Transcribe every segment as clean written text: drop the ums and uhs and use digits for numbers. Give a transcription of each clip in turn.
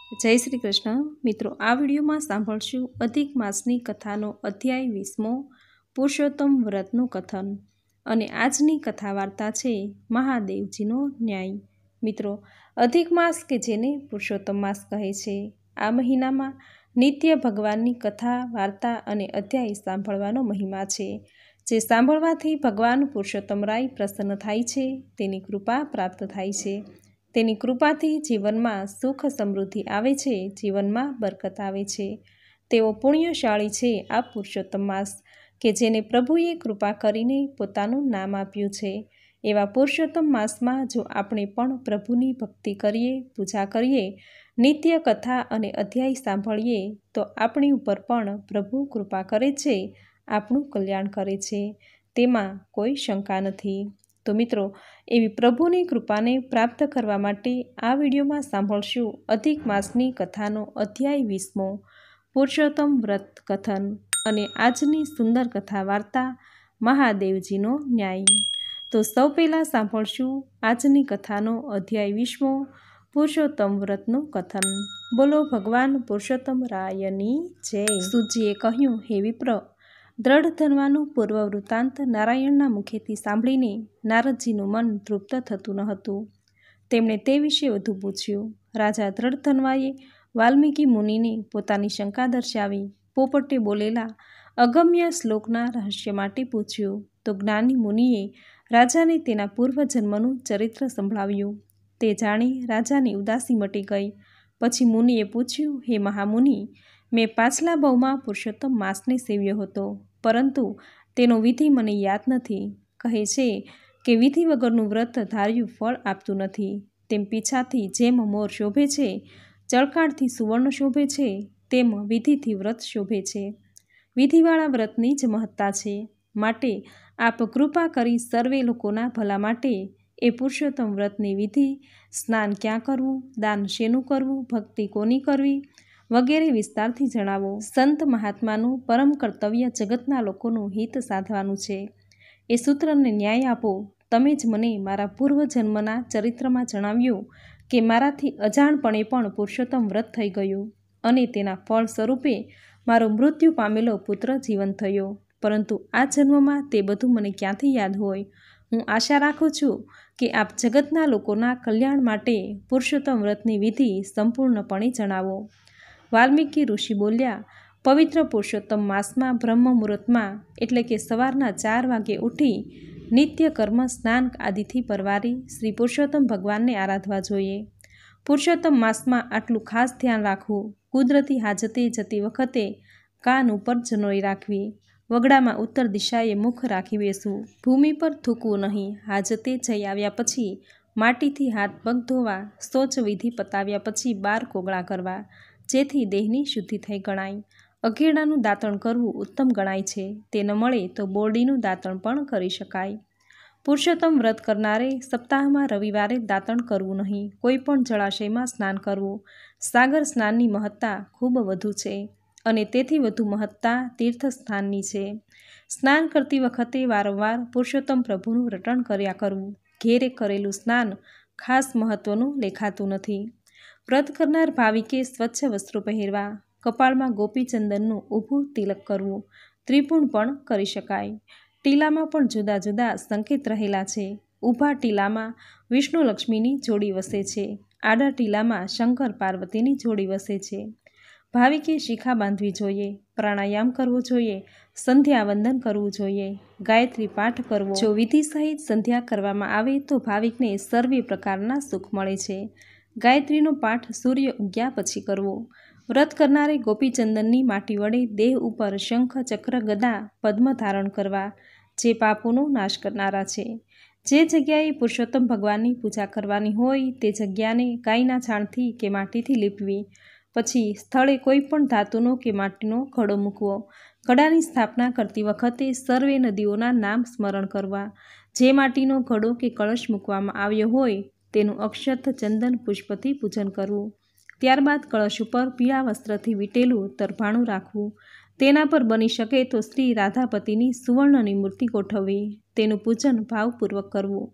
જય શ્રી કૃષ્ણ મિત્રો, આ વિડીયોમાં સાંભળશું અધિક માસની કથાનો અધ્યાય 20મો પુરુષોત્તમ વ્રતનું કથન અને આજની કથા વાર્તા છે મહાદેવજીનો ન્યાય। મિત્રો, અધિક માસ કે જેને પુરુષોત્તમ માસ કહે છે, આ મહિનામાં નિત્ય ભગવાનની કથા વાર્તા અને અધ્યાય સાંભળવાનો મહિમા છે, જે સાંભળવાથી ભગવાન પુરુષોત્તમ રાય પ્રસન્ન થાય છે, તેની કૃપા પ્રાપ્ત થાય છે। તેની કૃપાથી જીવનમાં સુખ સમૃદ્ધિ આવે છે, જીવનમાં બરકત આવે છે। તેઓ પુણ્યશાળી છે આ પુરુષોત્તમ માસ કે જેને પ્રભુએ કૃપા કરીને પોતાનું નામ આપ્યું છે। એવા પુરુષોત્તમ માસમાં જો આપણે પણ પ્રભુની ભક્તિ કરીએ, પૂજા કરીએ, નિત્ય કથા અને અધ્યાય સાંભળીએ તો આપણી ઉપર પણ પ્રભુ કૃપા કરે છે, આપણું કલ્યાણ કરે છે, તેમાં કોઈ શંકા નથી। તો મિત્રો, એવી પ્રભુની કૃપાને પ્રાપ્ત કરવા માટે આ વિડીયોમાં સાંભળશું અધિક માસની કથાનો અધ્યાય 20મો પુરુષોત્તમ વ્રત કથન અને આજની સુંદર કથા વાર્તા મહાદેવજીનો ન્યાય। તો સૌ પહેલાં સાંભળશું આજની કથાનો અધ્યાય 20મો પુરુષોત્તમ વ્રતનું કથન। બોલો ભગવાન પુરુષોત્તમ રાયની જય। સૂતજીએ કહ્યું, હે વિપ્ર, દ્રઢ ધનવાનું પૂર્વ વૃત્તાંત નારાયણના મુખેથી સાંભળીને નારદજીનું મન તૃપ્ત થતું ન હતું। તેમણે તે વિશે વધુ પૂછ્યું। રાજા દ્રઢધન્વાએ વાલ્મીકી મુનિને પોતાની શંકા દર્શાવી પોપટે બોલેલા અગમ્ય શ્લોકના રહસ્ય માટે પૂછ્યું તો જ્ઞાની મુનિએ રાજાને તેના પૂર્વજન્મનું ચરિત્ર સંભળાવ્યું। તે જાણી રાજાની ઉદાસી મટી ગઈ। પછી મુનિએ પૂછ્યું, હે મહામુનિ, મેં પાછલા ભવમાં પુરુષોત્તમ માસને સેવ્યો હતો, પરંતુ તેનો વિધિ મને યાદ નથી। કહે છે કે વિધિ વગરનું વ્રત ધાર્યું ફળ આપતું નથી। તેમ પીછાથી જેમ મોર શોભે છે, ચળકાળથી સુવર્ણ શોભે છે, તેમ વિધિથી વ્રત શોભે છે। વિધિવાળા વ્રતની જ મહત્તા છે, માટે આપ કૃપા કરી સર્વે લોકોના ભલા માટે એ પુરુષોત્તમ વ્રતની વિધિ, સ્નાન ક્યાં કરવું, દાન શેનું કરવું, ભક્તિ કોની કરવી વગેરે વિસ્તારથી જણાવો। સંત મહાત્માનું પરમ કર્તવ્ય જગતના લોકોનું હિત સાધવાનું છે। એ સૂત્રને ન્યાય આપો। તમે જ મને મારા પૂર્વજન્મના ચરિત્રમાં જણાવ્યું કે મારાથી અજાણપણે પણ પુરુષોત્તમ વ્રત થઈ ગયું અને તેના ફળ સ્વરૂપે મારો મૃત્યુ પામેલો પુત્ર જીવન થયો, પરંતુ આ જન્મમાં તે બધું મને ક્યાંથી યાદ હોય। હું આશા રાખું છું કે આપ જગતના લોકોના કલ્યાણ માટે પુરુષોત્તમ વ્રતની વિધિ સંપૂર્ણપણે જણાવો। વાલ્મીકી ઋષિ બોલ્યા, પવિત્ર પુરુષોત્તમ માસમાં બ્રહ્મ મુહૂર્તમાં એટલે કે સવારના 4 વાગે ઉઠી નિત્ય કર્મ સ્નાન આદિથી પરવારી શ્રી પુરુષોત્તમ ભગવાનને આરાધવા જોઈએ। પુરુષોત્તમ માસમાં આટલું ખાસ ધ્યાન રાખવું। કુદરતી હાજતે જતી વખતે કાન ઉપર જનોઈ રાખવી, વગડામાં ઉત્તર દિશાએ મુખ રાખી બેસવું, ભૂમિ પર થૂકવું નહીં, હાજતે જઈ આવ્યા પછી માટીથી હાથ પગ ધોવા, શૌચ વિધિ પતાવ્યા પછી 12 કોગળા કરવા, જેથી દેહની શુદ્ધિ થઈ ગણાય। અઘેડાનું દાંતણ કરવું ઉત્તમ ગણાય છે, તે ન મળે તો બોરડીનું દાંતણ પણ કરી શકાય। પુરુષોત્તમ વ્રત કરનારે સપ્તાહમાં રવિવારે દાંતણ કરવું નહીં, કોઈ પણ જળાશયમાં સ્નાન કરવું। સાગર સ્નાનની મહત્તા ખૂબ વધુ છે અને તેથી વધુ મહત્તા તીર્થ સ્નાનની છે। સ્નાન કરતી વખતે વારંવાર પુરુષોત્તમ પ્રભુનું રટણ કર્યા કરવું। ઘેરે કરેલું સ્નાન ખાસ મહત્વનું લેખાતું નથી। વ્રત કરનાર ભાવિકે સ્વચ્છ વસ્ત્રો પહેરવા, કપાળમાં ગોપીચંદનનું ઊભું તિલક કરવું, ત્રિપુણ પણ કરી શકાય। ટીલામાં પણ જુદા જુદા સંકેત રહેલા છે। ઊભા ટીલામાં વિષ્ણુ લક્ષ્મીની જોડી વસે છે, આડા ટીલામાં શંકર પાર્વતીની જોડી વસે છે। ભાવિકે શિખા બાંધવી જોઈએ, પ્રાણાયામ કરવો જોઈએ, સંધ્યા વંદન કરવું જોઈએ, ગાયત્રી પાઠ કરવો। જો વિધિ સહિત સંધ્યા કરવામાં આવે તો ભાવિકને સર્વે પ્રકારના સુખ મળે છે। ગાયત્રીનો પાઠ સૂર્ય ઉગ્યા પછી કરવો। વ્રત કરનારે ગોપીચંદનની માટી વડે દેહ ઉપર શંખ, ચક્ર, ગદા, પદ્મ ધારણ કરવા, જે પાપોનો નાશ કરનારા છે। જે જગ્યાએ પુરુષોત્તમ ભગવાનની પૂજા કરવાની હોય તે જગ્યાને ગાયના છાણથી કે માટીથી લીપવી। પછી સ્થળે કોઈ પણ ધાતુનો કે માટીનો ઘડો મૂકવો। ઘડાની સ્થાપના કરતી વખતે સર્વે નદીઓના નામ સ્મરણ કરવા। જે માટીનો ઘડો કે કળશ મૂકવામાં આવ્યો હોય તેનું અક્ષત, ચંદન, પુષ્પથી પૂજન કરવું। ત્યારબાદ કળશ ઉપર પીળા વસ્ત્રથી વીટેલું તરભાણું રાખવું। તેના પર બની શકે તો શ્રી રાધાપતિની સુવર્ણની મૂર્તિ ગોઠવવી, તેનું પૂજન ભાવપૂર્વક કરવું।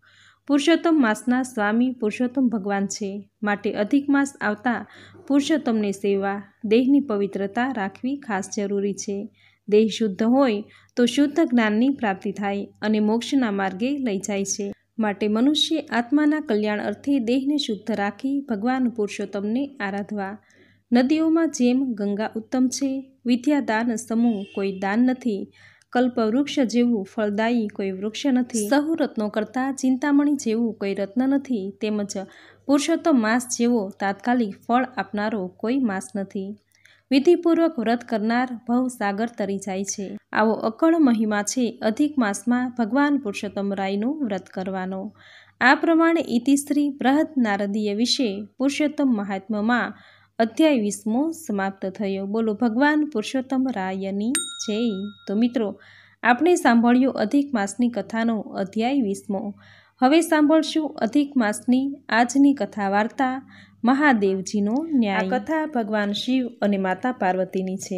પુરુષોત્તમ માસના સ્વામી પુરુષોત્તમ ભગવાન છે, માટે અધિક માસ આવતા પુરુષોત્તમની સેવા, દેહની પવિત્રતા રાખવી ખાસ જરૂરી છે. દેહ શુદ્ધ હોય તો શુદ્ધ જ્ઞાનની પ્રાપ્તિ થાય અને મોક્ષના માર્ગે લઈ જાય છે. માટે મનુષ્ય આત્માના કલ્યાણ અર્થે દેહને શુદ્ધ રાખી ભગવાન પુરુષોત્તમને આરાધવા. નદીઓમાં જેમ ગંગા ઉત્તમ છે, વિદ્યાદાન સમૂહ કોઈ દાન નથી, કલ્પવૃક્ષ જેવું ફળદાયી કોઈ વૃક્ષ નથી, સહુ રત્નો કરતાં ચિંતામણી જેવું કોઈ રત્ન નથી, તેમજ પુરુષોત્તમ માસ જેવો તાત્કાલિક ફળ આપનારો કોઈ માસ નથી. વિધિપૂર્વક વ્રત કરનાર ભવસાગર તરી જાય છે. આવો અકળ મહિમા છે અધિક માસમાં ભગવાન પુરુષોત્તમ રાયનું વ્રત કરવાનો. આ પ્રમાણે ઇતિશ્રી બૃહદ નારદીય વિશે પુરુષોત્તમ મહાત્મ્યમાં અધ્યાય 20મો સમાપ્ત થયો. બોલો ભગવાન પુરુષોત્તમ રાયની જય. તો મિત્રો, આપણે સાંભળ્યો અધિક માસની કથાનો અધ્યાય 20મો. હવે સાંભળશું અધિક માસની આજની કથા વાર્તા મહાદેવજીનો ન્યાય. આ કથા ભગવાન શિવ અને માતા પાર્વતીની છે.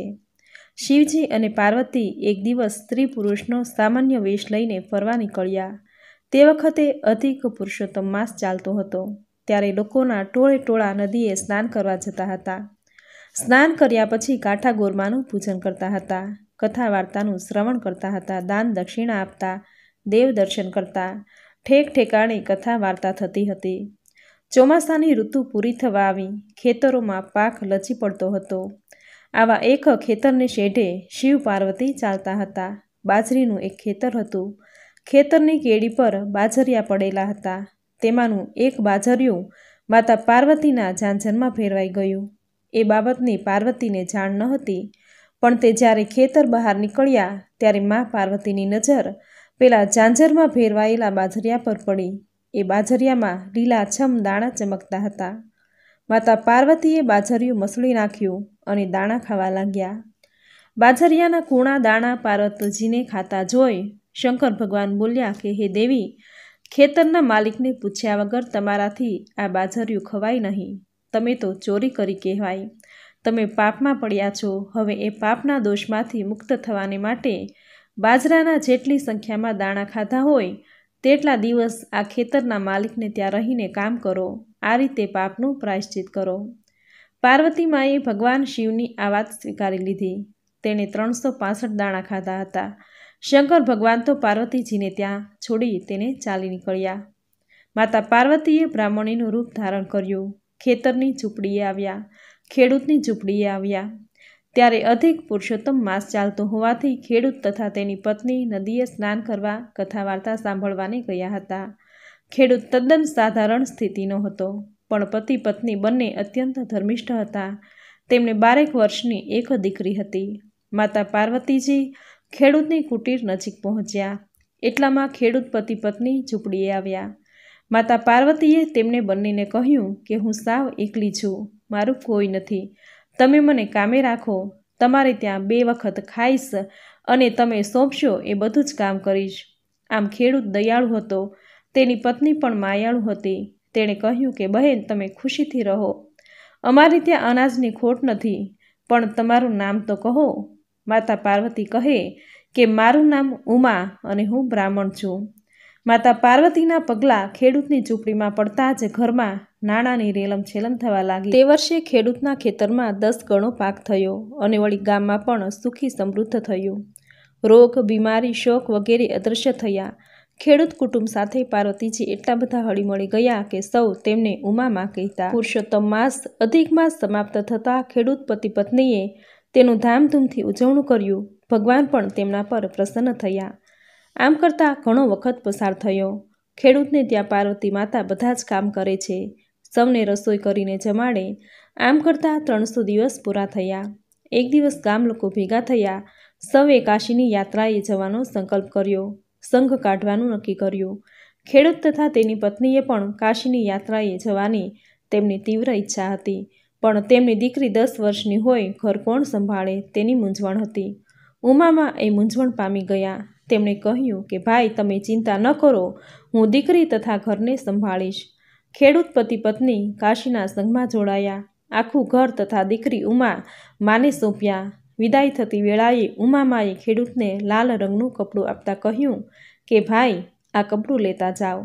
શિવજી અને પાર્વતી એક દિવસ સ્ત્રી પુરુષનો સામાન્ય વેશ લઈને ફરવા નીકળ્યા. તે વખતે અધિક પુરુષોત્તમ માસ ચાલતો હતો. ત્યારે લોકોના ટોળે ટોળા નદીએ સ્નાન કરવા જતા હતા. સ્નાન કર્યા પછી કાંઠાગોરમાનું પૂજન કરતા હતા, કથા વાર્તાનું શ્રવણ કરતા હતા, દાન દક્ષિણા આપતા, દેવ દર્શન કરતા. ઠેક ઠેકાણે કથા વાર્તા થતી હતી. ચોમાસાની ઋતુ પૂરી થવા આવી. ખેતરોમાં પાક લચી પડતો હતો. આવા એક ખેતરને શેઢે શિવ પાર્વતી ચાલતા હતા. બાજરીનું એક ખેતર હતું. ખેતરની કેડી પર બાજરિયા પડેલા હતા. તેમાંનું એક બાજરિયું માતા પાર્વતીના ઝાંઝરમાં ફેરવાઈ ગયું. એ બાબતની પાર્વતીને જાણ ન હતી, પણ તે જ્યારે ખેતર બહાર નીકળ્યા ત્યારે મા પાર્વતીની નજર પેલા ઝાંઝરમાં ફેરવાયેલા બાજરિયા પર પડી. એ બાજરિયામાં લીલાછમ દાણા ચમકતા હતા. માતા પાર્વતીએ બાજરિયું મસળી નાખ્યું અને દાણા ખાવા લાગ્યા. બાજરિયાના કૂણા દાણા પાર્વતીજીને ખાતા જોઈ શંકર ભગવાન બોલ્યા કે હે દેવી, ખેતરના માલિકને પૂછ્યા વગર તમારાથી આ બાજરિયું ખવાય નહીં. તમે તો ચોરી કરી કહેવાય. તમે પાપમાં પડ્યા છો. હવે એ પાપના દોષમાંથી મુક્ત થવાને માટે બાજરાના જેટલી સંખ્યામાં દાણા ખાધા હોય તેટલા દિવસ આ ખેતરના માલિકને ત્યાં રહીને કામ કરો. આ રીતે પાપનું પ્રાયશ્ચિત કરો. પાર્વતી માએ ભગવાન શિવની આ વાત સ્વીકારી લીધી. તેણે 365 દાણા ખાધા હતા. શંકર ભગવાન તો પાર્વતીજીને ત્યાં છોડી તેને ચાલી નીકળ્યા. માતા પાર્વતીએ બ્રાહ્મણીનું રૂપ ધારણ કર્યું. ખેતરની ઝૂંપડીએ આવ્યા, ખેડૂતની ઝૂંપડીએ આવ્યા. ત્યારે અધિક પુરુષોત્તમ માસ ચાલતો હોવાથી ખેડૂત તથા તેની પત્ની નદીએ સ્નાન કરવા કથા વાર્તા સાંભળવાને ગયા હતા. ખેડૂત તદ્દન સાધારણ સ્થિતિનો હતો, પણ પતિ પત્ની બંને અત્યંત ધર્મિષ્ઠ હતા. તેમને 12 વર્ષની એક દીકરી હતી. માતા પાર્વતીજી ખેડૂતની કુટીર નજીક પહોંચ્યા. એટલામાં ખેડૂત પતિ પત્ની ઝૂંપડીએ આવ્યા. માતા પાર્વતીએ તેમને બંનેને કહ્યું કે હું સાવ એકલી છું, મારું કોઈ નથી. તમે મને કામે રાખો. તમારે ત્યાં 2 વખત ખાઈશ અને તમે સોંપશો એ બધું જ કામ કરીશ. આમ ખેડૂત દયાળુ હતો. તેની પત્ની પણ માયાળુ હતી. તેણે કહ્યું કે બહેન, તમે ખુશીથી રહો. અમારે ત્યાં અનાજની ખોટ નથી, પણ તમારું નામ તો કહો. માતા પાર્વતી કહે કે મારું નામ ઉમા અને હું બ્રાહ્મણ છું. માતા પાર્વતીના પગલાં ખેડૂતની ઝૂંપડીમાં પડતા જ ઘરમાં નાણાંની રેલમ છેલમ થવા લાગી. તે વર્ષે ખેડૂતના ખેતરમાં 10 ગણો પાક થયો અને વળી ગામમાં પણ સુખી સમૃદ્ધ થયું. રોગ, બીમારી, શોક વગેરે અદૃશ્ય થયા. ખેડૂત કુટુંબ સાથે પાર્વતીજી એટલા બધા હળીમળી ગયા કે સૌ તેમને ઉમામાં કહેતા. પુરુષોત્તમ માસ અધિક માસ સમાપ્ત થતાં ખેડૂત પતિ પત્નીએ તેનું ધામધૂમથી ઉજવણું કર્યું. ભગવાન પણ તેમના પર પ્રસન્ન થયા. આમ કરતાં ઘણો વખત પસાર થયો. ખેડૂતને ત્યાં પાર્વતી માતા બધા જ કામ કરે છે, સૌને રસોઈ કરીને જમાડે. આમ કરતાં 300 દિવસ પૂરા થયા. એક દિવસ ગામ લોકો ભેગા થયા. સૌએ કાશીની યાત્રાએ જવાનો સંકલ્પ કર્યો. સંઘ કાઢવાનું નક્કી કર્યું. ખેડૂત તથા તેની પત્નીએ પણ કાશીની યાત્રાએ જવાની તેમની તીવ્ર ઈચ્છા હતી, પણ તેમની દીકરી 10 વર્ષની હોય, ઘર કોણ સંભાળે તેની મૂંઝવણ હતી. ઉમામાં એ મૂંઝવણ પામી ગયા. તેમણે કહ્યું કે ભાઈ, તમે ચિંતા ન કરો, હું દીકરી તથા ઘરને સંભાળીશ. ખેડૂત પતિ પત્ની કાશીના સંઘમાં જોડાયા. આખું ઘર તથા દીકરી ઉમા માને સોંપ્યા. વિદાય થતી વેળાએ ઉમામાએ ખેડૂતને લાલ રંગનું કપડું આપતા કહ્યું કે ભાઈ, આ કપડું લેતા જાઓ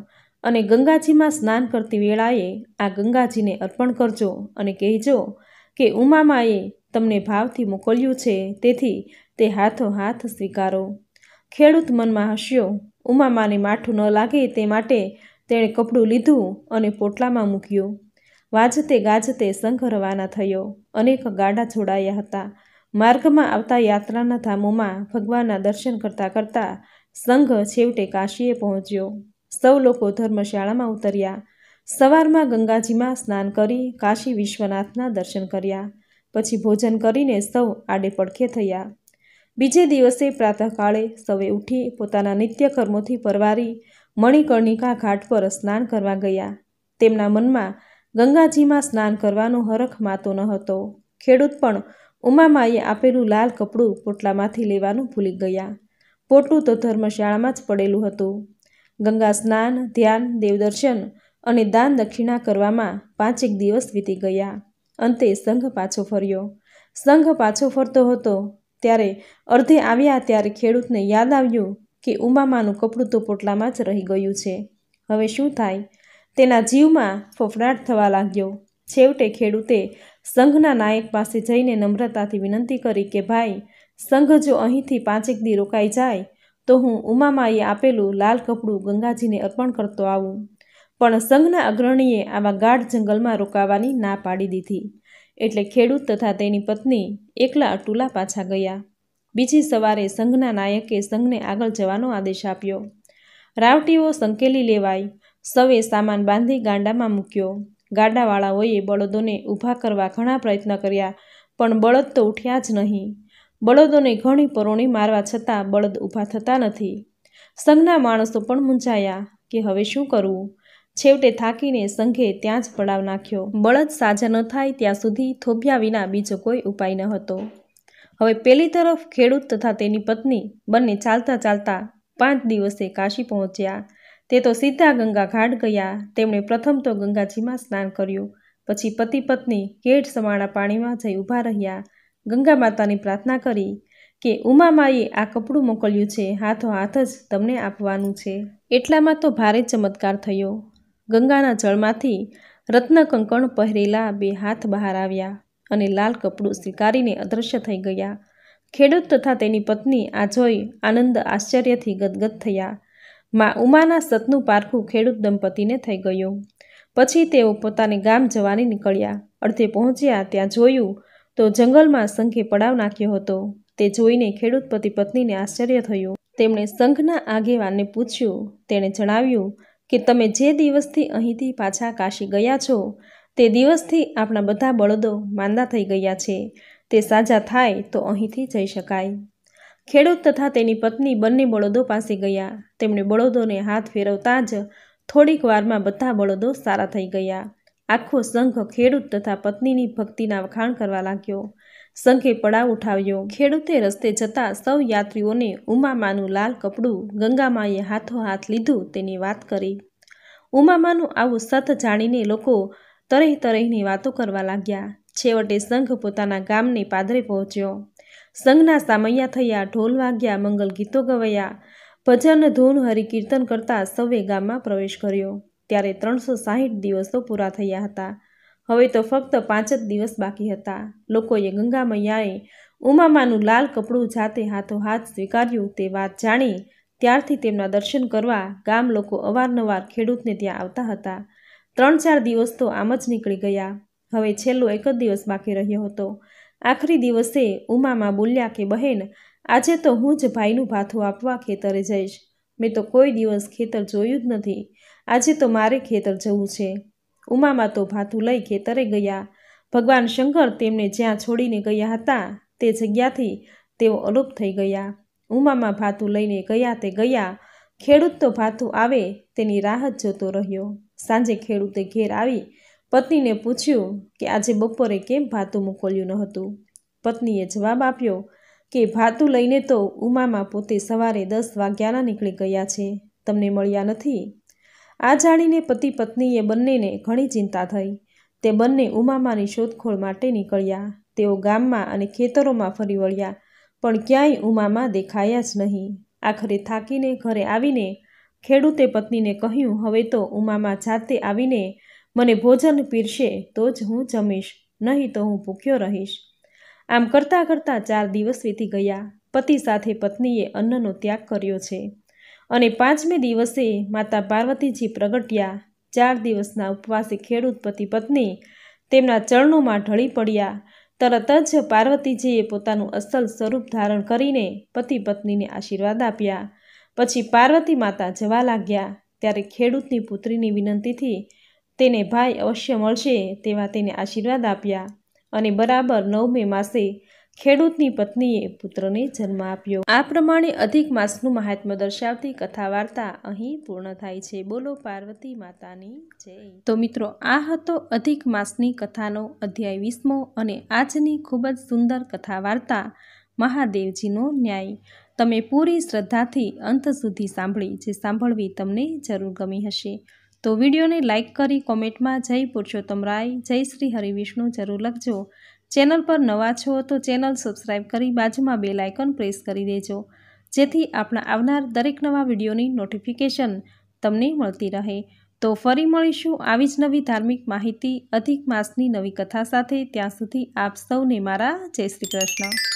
અને ગંગાજીમાં સ્નાન કરતી વેળાએ આ ગંગાજીને અર્પણ કરજો અને કહેજો કે ઉમામાએ તમને ભાવથી મોકલ્યું છે, તેથી તે હાથોહાથ સ્વીકારો. ખેડૂત મનમાં હસ્યો. ઉમામાને માઠું ન લાગે તે માટે તેણે કપડું લીધું અને પોટલામાં મૂક્યું. વાજતે ગાજતે સંઘ રવાના થયો. અનેક ગાડા જોડાયા હતા. માર્ગમાં આવતા યાત્રાના ધામોમાં ભગવાનના દર્શન કરતાં કરતાં સંઘ છેવટે કાશીએ પહોંચ્યો. સૌ લોકો ધર્મશાળામાં ઉતર્યા. સવારમાં ગંગાજીમાં સ્નાન કરી કાશી વિશ્વનાથના દર્શન કર્યા. પછી ભોજન કરીને સૌ આડે પડખે થયા. બીજે દિવસે પ્રાતઃકાળે સૌએ ઉઠી પોતાના નિત્ય કર્મોથી પરવારી મણિકર્ણિકા ઘાટ પર સ્નાન કરવા ગયા. તેમના મનમાં ગંગાજીમાં સ્નાન કરવાનો હરખ માતો ન હતો. ખેડૂત પણ ઉમામાએ આપેલું લાલ કપડું પોટલામાંથી લેવાનું ભૂલી ગયા. પોટલું તો ધર્મશાળામાં જ પડેલું હતું. ગંગા સ્નાન, ધ્યાન, દેવદર્શન અને દાન દક્ષિણા કરવામાં 5 દિવસ વીતી ગયા. અંતે સંઘ પાછો ફર્યો. સંઘ પાછો ફરતો હતો ત્યારે અર્ધે આવ્યા ત્યારે ખેડૂતને યાદ આવ્યું કે ઉમામાનું કપડું તો પોટલામાં જ રહી ગયું છે. હવે શું થાય? તેના જીવમાં ફફડાટ થવા લાગ્યો. છેવટે ખેડૂતે સંઘના નાયક પાસે જઈને નમ્રતાથી વિનંતી કરી કે ભાઈ, સંઘ જો અહીંથી 5 દી રોકાઈ જાય તો હું ઉમામાએ આપેલું લાલ કપડું ગંગાજીને અર્પણ કરતો આવું. પણ સંઘના અગ્રણીએ આવા ગાઢ જંગલમાં રોકાવાની ના પાડી દીધી. એટલે ખેડૂત તથા તેની પત્ની એકલા અટુલા પાછા ગયા. બીજી સવારે સંઘના નાયકે સંઘને આગળ જવાનો આદેશ આપ્યો. રાવટીઓ સંકેલી લેવાઈ. સૌએ સામાન બાંધી ગાડામાં મૂક્યો. ગાડાવાળાઓએ બળદોને ઊભા કરવા ઘણા પ્રયત્ન કર્યા, પણ બળદ તો ઉઠ્યા જ નહીં. બળદોને ઘણી પરોણી મારવા છતાં બળદ ઊભા થતા નથી. સંઘના માણસો પણ મૂંઝાયા કે હવે શું કરવું. છેવટે થાકીને સંઘે ત્યાં જ પડાવ નાખ્યો. બળદ સાજા ન થાય ત્યાં સુધી થોભ્યા વિના બીજો કોઈ ઉપાય ન હતો. હવે પેલી તરફ ખેડૂત તથા તેની પત્ની બંને ચાલતા ચાલતા 5 દિવસે કાશી પહોંચ્યા. તે તો સીધા ગંગા ઘાટ ગયા. તેમણે પ્રથમ તો ગંગાજીમાં સ્નાન કર્યું. પછી પતિ પત્ની કેડ સમાણા પાણીમાં જઈ ઊભા રહ્યા. ગંગા માતાની પ્રાર્થના કરી કે ઉમામાએ આ કપડું મોકલ્યું છે, હાથોહાથ જ તમને આપવાનું છે. એટલામાં તો ભારે ચમત્કાર થયો. ગંગાના જળમાંથી રત્ન કંકણ પહેરેલા 2 હાથ બહાર આવ્યા અને લાલ કપડું સ્વીકારીને અદૃશ્ય થઈ ગયા. ખેડૂત તથા તેની પત્ની આ જોઈ આનંદ આશ્ચર્યથી ગદગદ થયા. મા ઉમાના સતનું પારખું ખેડૂત દંપતીને થઈ ગયું. પછી તેઓ પોતાને ગામ જવાની નીકળ્યા. અડધે પહોંચ્યા ત્યાં જોયું તો જંગલમાં સંઘે પડાવ નાખ્યો હતો. તે જોઈને ખેડૂત પતિ પત્નીને આશ્ચર્ય થયું. તેમણે સંઘના આગેવાનને પૂછ્યું. તેણે જણાવ્યું કે તમે જે દિવસથી અહીંથી પાછા કાશી ગયા છો તે દિવસથી આપણા બધા બળદો માંદા થઈ ગયા છે. તે સાજા થાય તો અહીંથી જઈ શકાય. ખેડૂત તથા તેની પત્ની બંને બળદો પાસે ગયા. તેમણે બળદોને હાથ ફેરવતા જ થોડીક વારમાં બધા બળદો સારા થઈ ગયા. આખો સંઘ ખેડૂત તથા પત્નીની ભક્તિના વખાણ કરવા લાગ્યો. સંઘે પડાવ ઉઠાવ્યો. ખેડૂતે રસ્તે જતા સૌ યાત્રીઓને ઉમામાનું લાલ કપડું ગંગામાએ હાથોહાથ લીધું તેની વાત કરી. ઉમામાનું આવું સત જાણીને લોકો તરેહ તરેહની વાતો કરવા લાગ્યા. છેવટે સંઘ પોતાના ગામને પાદરે પહોંચ્યો. સંઘના સામૈયા થયા, ઢોલ વાગ્યા, મંગલ ગીતો ગવાયા, ભજન ધૂન હરિકીર્તન કરતા સૌએ ગામમાં પ્રવેશ કર્યો. ત્યારે 360 દિવસો પૂરા થયા હતા. હવે તો ફક્ત 5 જ દિવસ બાકી હતા. લોકોએ ગંગા મૈયાએ ઉમામાનું લાલ કપડું જાતે હાથોહાથ સ્વીકાર્યું તે વાત જાણી ત્યારથી તેમના દર્શન કરવા ગામ લોકો અવારનવાર ખેડૂતને ત્યાં આવતા હતા. 3-4 દિવસ તો આમ જ નીકળી ગયા. હવે છેલ્લો 1 જ દિવસ બાકી રહ્યો હતો. આખરી દિવસે ઉમામા બોલ્યા કે બહેન, આજે તો હું જ ભાઈનું ભાથું આપવા ખેતરે જઈશ. મેં તો કોઈ દિવસ ખેતર જોયું જ નથી. આજે તો મારે ખેતર જવું છે. ઉમામા તો ભાથું લઈ ખેતરે ગયા. ભગવાન શંકર તેમને જ્યાં છોડીને ગયા હતા તે જગ્યાથી તેઓ અલોપ થઈ ગયા. ઉમામા ભાથું લઈને ગયા તે ગયા. ખેડૂત તો ભાથું આવે તેની રાહ જ જોતો રહ્યો. સાંજે ખેડૂતે ઘેર આવી પત્નીને પૂછ્યું કે આજે બપોરે કેમ ભાથું મોકલ્યું ન હતું. પત્નીએ જવાબ આપ્યો કે ભાથું લઈને તો ઉમામા પોતે સવારે 10 વાગ્યાના નીકળી ગયા છે, તમને મળ્યા નથી. આ જાણીને પતિ પત્નીએ બંનેને ઘણી ચિંતા થઈ. તે બંને ઉમામાની શોધખોળ માટે નીકળ્યા. તેઓ ગામમાં અને ખેતરોમાં ફરી વળ્યા, પણ ક્યાંય ઉમામા દેખાયા જ નહીં. આખરે થાકીને ઘરે આવીને ખેડૂતે પત્નીને કહ્યું, હવે તો ઉમામાં જાતે આવીને મને ભોજન પીરશે તો જ હું જમીશ, નહીં તો હું ભૂખ્યો રહીશ. આમ કરતાં કરતાં 4 દિવસ વીતી ગયા. પતિ સાથે પત્નીએ અન્નનો ત્યાગ કર્યો છે અને 5મે દિવસે માતા પાર્વતીજી પ્રગટ્યા. 4 દિવસના ઉપવાસે ખેડૂત પતિ પત્ની તેમના ચરણોમાં ઢળી પડ્યા. તરત જ પાર્વતીજીએ પોતાનું અસલ સ્વરૂપ ધારણ કરીને પતિ પત્નીને આશીર્વાદ આપ્યા. પછી પાર્વતી માતા જવા લાગ્યા. ત્યારે ખેડૂતની પુત્રીની વિનંતીથી તેને ભાઈ અવશ્ય મળશે તેવા તેને આશીર્વાદ આપ્યા અને બરાબર 9મે માસે ખેડૂતની પત્નીએ પુત્રને જન્મ આપ્યો. આ પ્રમાણે અધિક માસનું મહાત્મ્ય દર્શાવતી કથા વાર્તા અહીં પૂર્ણ થાય છે. બોલો પાર્વતી માતાની જય. તો મિત્રો, આ હતો અધિક માસની કથાનો અધ્યાય 20મો અને આજની ખૂબ જ સુંદર કથા વાર્તા મહાદેવજીનો ન્યાય. તમે પૂરી શ્રદ્ધાથી અંત સુધી સાંભળી, જે સાંભળવી તમને જરૂર ગમી હશે. તો વિડીયોને લાઇક કરી કોમેન્ટમાં જય પુરુષોત્તમ રાય, જય શ્રી હરિવિષ્ણુ જરૂર લખજો. ચેનલ પર નવા છો તો ચેનલ સબસ્ક્રાઈબ કરી બાજુમાં બેલ આઇકન પ્રેસ કરી દેજો, જેથી આપણા આવનાર દરેક નવા વિડીયોની નોટિફિકેશન તમને મળતી રહે. તો ફરી મળીશું આવી જ નવી ધાર્મિક માહિતી, અધિક માસની નવી કથા સાથે. ત્યાં સુધી આપ સૌને મારા જય શ્રી કૃષ્ણ.